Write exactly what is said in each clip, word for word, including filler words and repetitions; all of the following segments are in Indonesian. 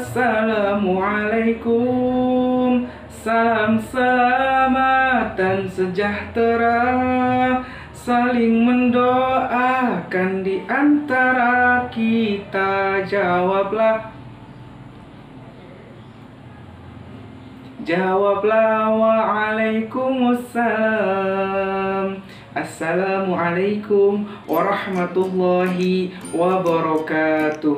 Assalamualaikum, salam selamat dan sejahtera, saling mendoakan di antara kita. Jawablah, jawablah waalaikumsalam. Assalamualaikum warahmatullahi wabarakatuh.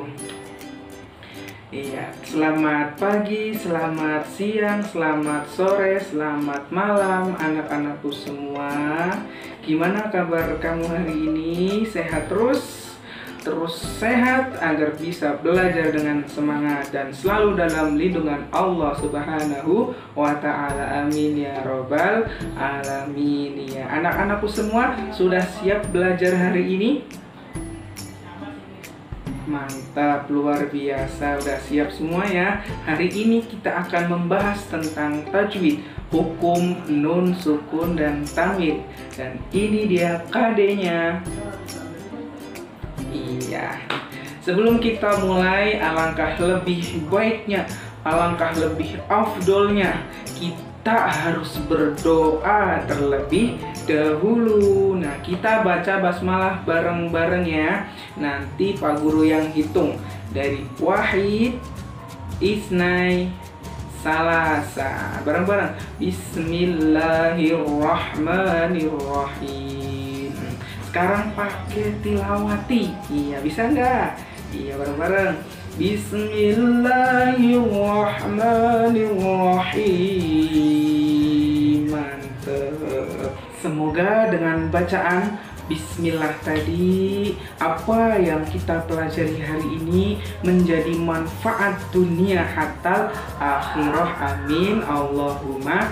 Iya, selamat pagi, selamat siang, selamat sore, selamat malam anak-anakku semua. Gimana kabar kamu hari ini? Sehat terus? Terus sehat agar bisa belajar dengan semangat dan selalu dalam lindungan Allah Subhanahu wa ta'ala. Amin ya robbal alamin. Ya, anak-anakku semua sudah siap belajar hari ini? Mantap, luar biasa, udah siap semua ya. Hari ini kita akan membahas tentang tajwid, hukum nun, sukun, dan tanwin. Dan ini dia K D-nya. Iya, sebelum kita mulai, alangkah lebih baiknya, alangkah lebih afdolnya, kita harus berdoa terlebih dahulu. Nah, kita baca basmalah bareng-bareng ya. Nanti Pak Guru yang hitung dari wahid, isnai, salasa. Bareng-bareng. Bismillahirrahmanirrahim. Sekarang pakai tilawati. Iya, bisa nggak? Iya, bareng-bareng. Bismillahirrahmanirrahim. Mantap. Semoga dengan bacaan Bismillah tadi, apa yang kita pelajari hari ini menjadi manfaat dunia hatta akhirah. Amin. Allahumma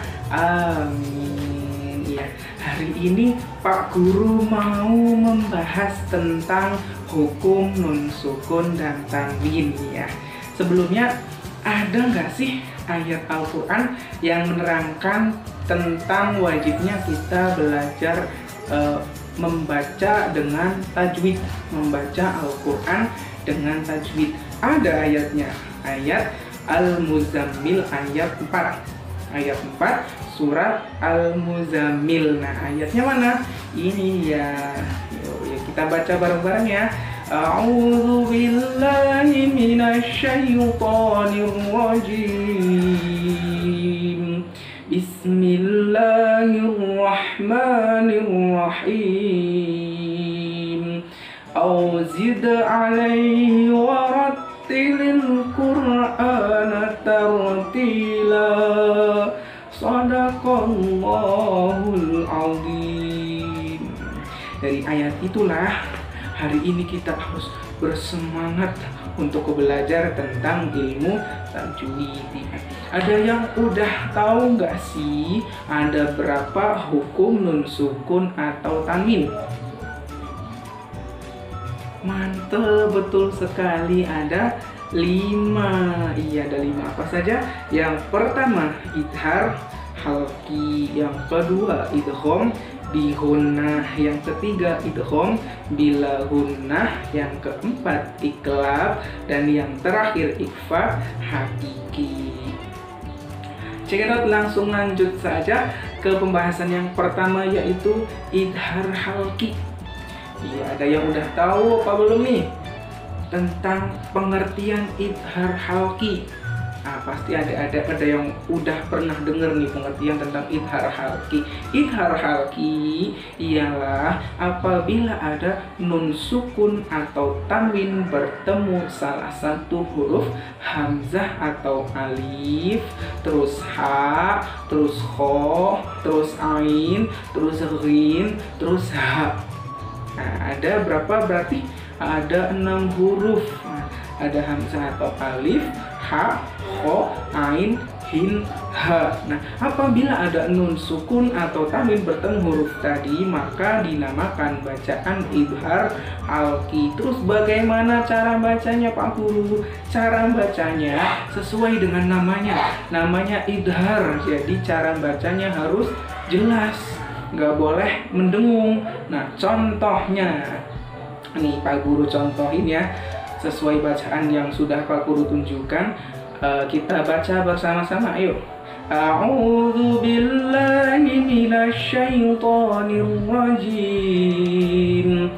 amin. Ya, hari ini Pak Guru mau membahas tentang hukum nun sukun dan tanwin ya. Sebelumnya, ada nggak sih ayat Al-Quran yang menerangkan tentang wajibnya kita belajar uh, membaca dengan tajwid, membaca Al-Quran dengan tajwid? Ada ayatnya, ayat Al-Muzammil ayat empat. Ayat empat surat Al-Muzammil. Nah, ayatnya mana? Ini ya. Yuk, ya kita baca bareng-bareng ya. A'udzu billahi minasyaitonir rajim. Bismillahirrahmanirrahim. Auzid alaihi warattilil Qur'ana tartila. Shadaqallahul azim. Dari ayat itulah hari ini kita harus bersemangat untuk belajar tentang ilmu tajwid. Ada yang udah tahu nggak sih ada berapa hukum nun sukun atau tanwin? Mantap, betul sekali, ada lima. Iya, ada lima. Apa saja? Yang pertama idhar halki, yang kedua idgham bihunnah, yang ketiga idgham bila hunnah, yang keempat iklab, dan yang terakhir ikhfa hakiki. Cekidot, langsung lanjut saja ke pembahasan yang pertama, yaitu idhar halki. Iya, ada yang udah tahu apa belum nih tentang pengertian idhar halki? Nah, pasti ada ada ada yang udah pernah dengar nih pengertian tentang idhar halki. Idhar halki ialah apabila ada nun sukun atau tanwin bertemu salah satu huruf hamzah atau alif, terus ha, terus kho, terus ain, terus ghin, terus ha. Nah, ada berapa berarti? Ada enam huruf. Nah, ada hamzah atau alif, ha, kho, ain, hin, ha. Nah, apabila ada nun sukun atau tanwin bertemu huruf tadi, maka dinamakan bacaan idhar halki. Terus bagaimana cara bacanya Pak Guru? Cara bacanya sesuai dengan namanya. Namanya idhar, jadi cara bacanya harus jelas, nggak boleh mendengung. Nah, contohnya nih Pak Guru contohin ya, sesuai bacaan yang sudah Pak Guru tunjukkan. Uh, kita baca bersama-sama, ayo. A'udzu billahi minasyaitonir rajim.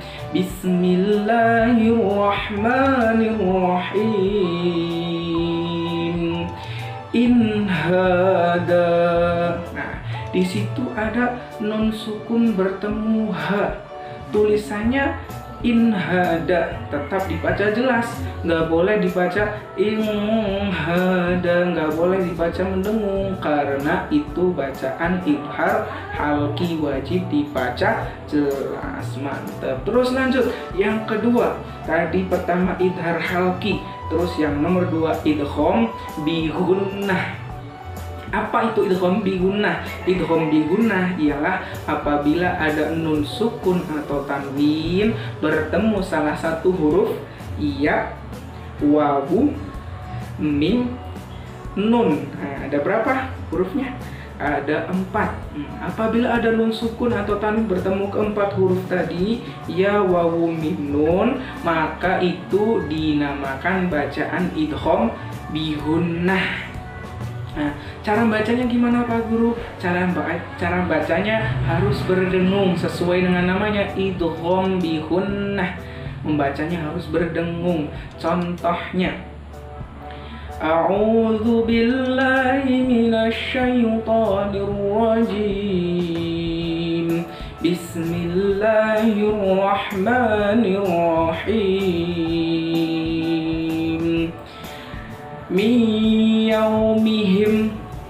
Bismillahirrahmanirrahim. In hada. Nah, di situ ada nun sukun bertemu ha. Tulisannya in hada, tetap dibaca jelas, nggak boleh dibaca in hada, nggak boleh dibaca mendengung, karena itu bacaan idhar halki, wajib dibaca jelas. Mantap. Terus lanjut yang kedua, tadi pertama idhar halki, terus yang nomor dua idgham bi gunnah. Apa itu idgham bi gunnah? Idgham bi gunnah ialah apabila ada nun sukun atau tanwin bertemu salah satu huruf ya, wawu, mim, nun. Nah, ada berapa hurufnya? Ada empat. Apabila ada nun sukun atau tanwin bertemu keempat huruf tadi ya, wawu, mim, nun, maka itu dinamakan bacaan idgham bi gunnah. Nah, cara bacanya gimana Pak Guru? Cara cara bacanya harus berdengung sesuai dengan namanya, idgham bi gunnah. Membacanya harus berdengung. Contohnya, A'udzu billahi minasyaitonir rajim. Bismillahirrahmanirrahim. Mi yaumihim,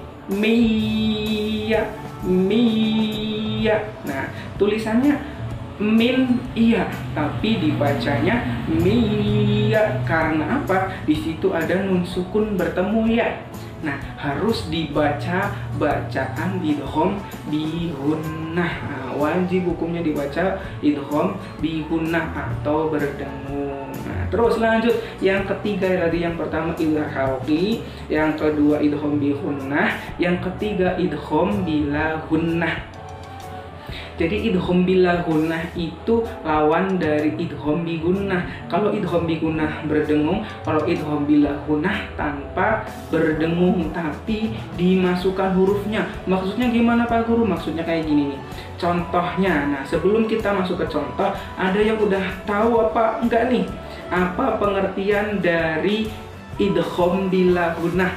miya, miya. Nah, tulisannya min iya, tapi dibacanya miya. Karena apa? Di situ ada nun sukun bertemu ya. Nah, harus dibaca bacaan idgham bi gunnah. Nah, wajib hukumnya dibaca idgham bi gunnah atau berdengung. Nah, terus lanjut yang ketiga tadi, yang pertama idhar halqi, yang kedua idgham bi gunnah, yang ketiga idgham bila gunnah. Jadi idgham bila gunnah itu lawan dari idgham bi gunnah. Kalau idgham bi gunnah berdengung, kalau idgham bila gunnah tanpa berdengung tapi dimasukkan hurufnya. Maksudnya gimana Pak Guru? Maksudnya kayak gini nih. Contohnya, nah sebelum kita masuk ke contoh, ada yang udah tahu apa enggak nih? Apa pengertian dari idgham bila gunnah?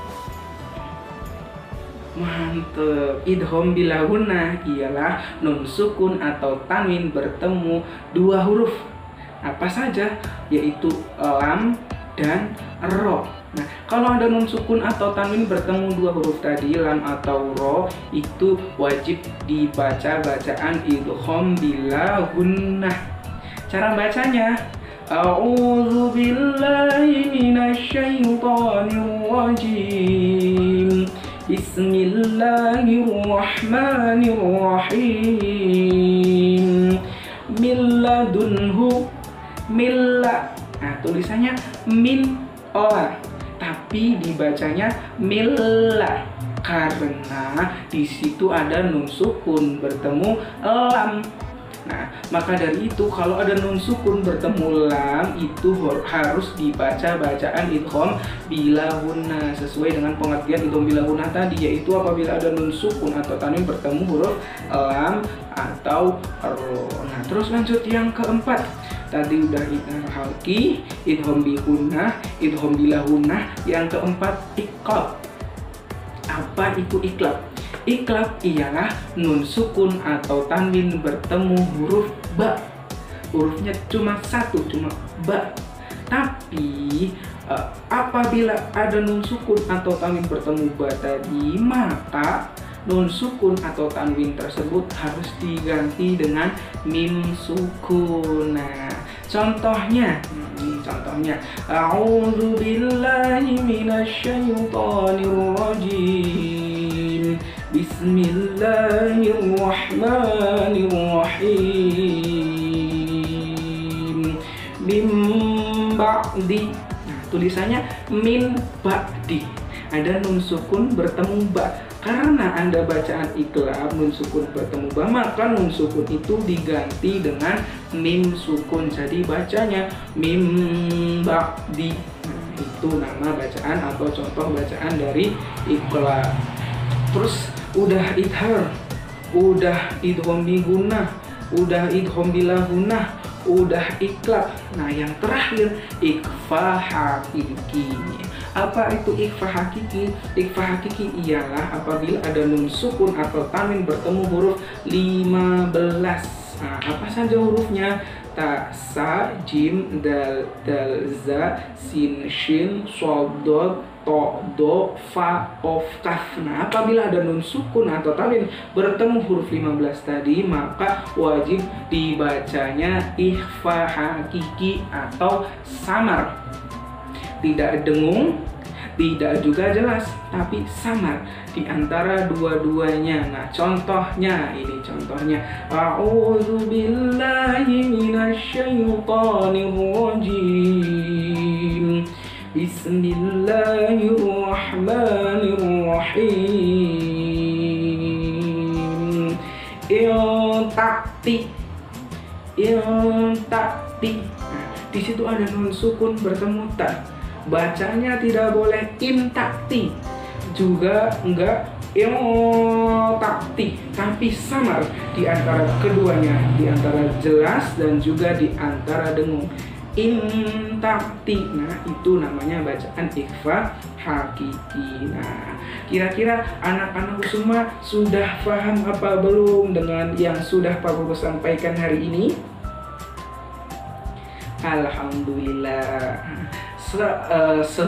Mantep. Idgham bila gunnah ialah nun sukun atau tanwin bertemu dua huruf. Apa saja? Yaitu lam dan ro. Nah, kalau ada nun sukun atau tanwin bertemu dua huruf tadi, lam atau ro, itu wajib dibaca bacaan idgham bila gunnah. Cara bacanya, A'udzu billahi minasyaitonir rajim. Bismillahirrahmanirrahim. Milladunhu, milla. Nah, tulisannya min la, tapi dibacanya milla karena di situ ada nun sukun bertemu lam. Nah, maka dari itu kalau ada nun sukun bertemu lam itu harus dibaca bacaan idgham bila gunnah sesuai dengan pengertian idgham bila gunnah tadi, yaitu apabila ada nun sukun atau tanwin bertemu huruf lam atau ro. Nah, terus lanjut yang keempat. Tadi udah idgham halqi, idgham bi gunnah, idgham bila gunnah. Yang keempat iqlab. Apa itu iqlab? Iqlab ialah nun sukun atau tanwin bertemu huruf ba. Hurufnya cuma satu, cuma ba. Tapi uh, apabila ada nun sukun atau tanwin bertemu ba tadi, maka nun sukun atau tanwin tersebut harus diganti dengan mim sukun. Nah, contohnya, ini contohnya, A'udzu billahi minasyaitonir rajim. Bismillahirrahmanirrahim. Min ba'di. Nah, tulisannya min ba'di. Ada nun sukun bertemu ba. Karena Anda bacaan iqlab nun sukun bertemu ba, maka nun sukun itu diganti dengan mim sukun. Jadi bacanya mim ba'di. Itu nama bacaan atau contoh bacaan dari Iqra. Terus udah idhar, udah idgham bi gunnah, udah idgham bila gunnah, udah iklab. Nah, yang terakhir ikhfa hakiki. Apa itu ikhfa hakiki? Ikhfa hakiki ialah apabila ada nun sukun atau tanwin bertemu huruf lima belas. Nah, apa saja hurufnya? Ta, sa, jim, dal, dal, za, sin, shin, shod, dod, to, do, fa, of, kaf. Nah, apabila ada nun sukun atau tanwin bertemu huruf lima belas tadi, maka wajib dibacanya ikhfa hakiki atau samar. Tidak dengung, tidak juga jelas, tapi samar di antara dua-duanya. Nah, contohnya ini contohnya. A'udzu billahi minasyaitonir rajim. Bismillahirrahmanirrahim. Iltakti, iltakti. Nah, di situ ada nun sukun bertemu ta. Bacanya tidak boleh intakti, juga enggak iltakti, tapi samar di antara keduanya, di antara jelas dan juga di antara dengung. Intakti. Nah, itu namanya bacaan ikhfa hakiki. Nah, kira-kira anak-anak semua sudah paham apa belum dengan yang sudah Pak Guru sampaikan hari ini? Alhamdulillah. Se, uh, se,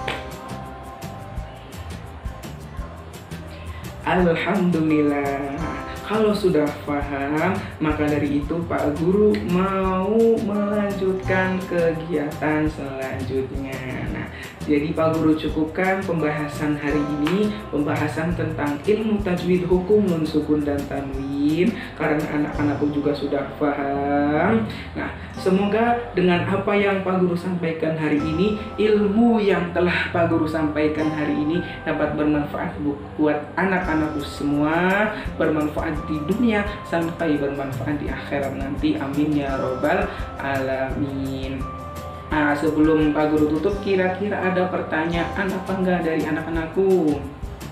Alhamdulillah. Kalau sudah paham, maka dari itu Pak Guru mau melanjutkan kegiatan selanjutnya. Nah, jadi Pak Guru cukupkan pembahasan hari ini, pembahasan tentang ilmu tajwid hukum nun sukun dan tanwin, karena anak-anakku juga sudah paham. Nah, semoga dengan apa yang Pak Guru sampaikan hari ini, ilmu yang telah Pak Guru sampaikan hari ini dapat bermanfaat buat anak-anakku semua, bermanfaat di dunia sampai bermanfaat di akhirat nanti. Amin ya robbal alamin. Nah, sebelum Pak Guru tutup, kira-kira ada pertanyaan apa enggak dari anak-anakku?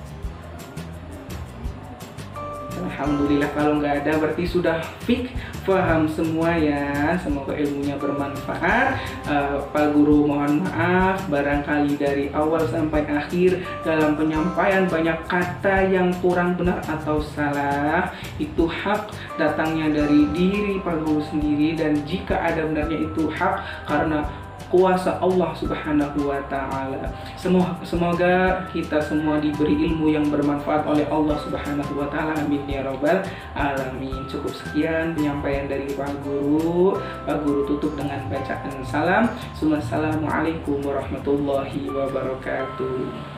Alhamdulillah, kalau nggak ada berarti sudah fix paham semua ya. Semoga ilmunya bermanfaat. uh, Pak Guru mohon maaf barangkali dari awal sampai akhir dalam penyampaian banyak kata yang kurang benar atau salah. Itu hak datangnya dari diri Pak Guru sendiri, dan jika ada benarnya itu hak karena kuasa Allah Subhanahu wa Ta'ala. Semoga, semoga kita semua diberi ilmu yang bermanfaat oleh Allah Subhanahu wa Ta'ala. Amin ya robbal alamin. Cukup sekian penyampaian dari Pak Guru. Pak Guru tutup dengan bacaan salam. Assalamualaikum warahmatullahi wabarakatuh.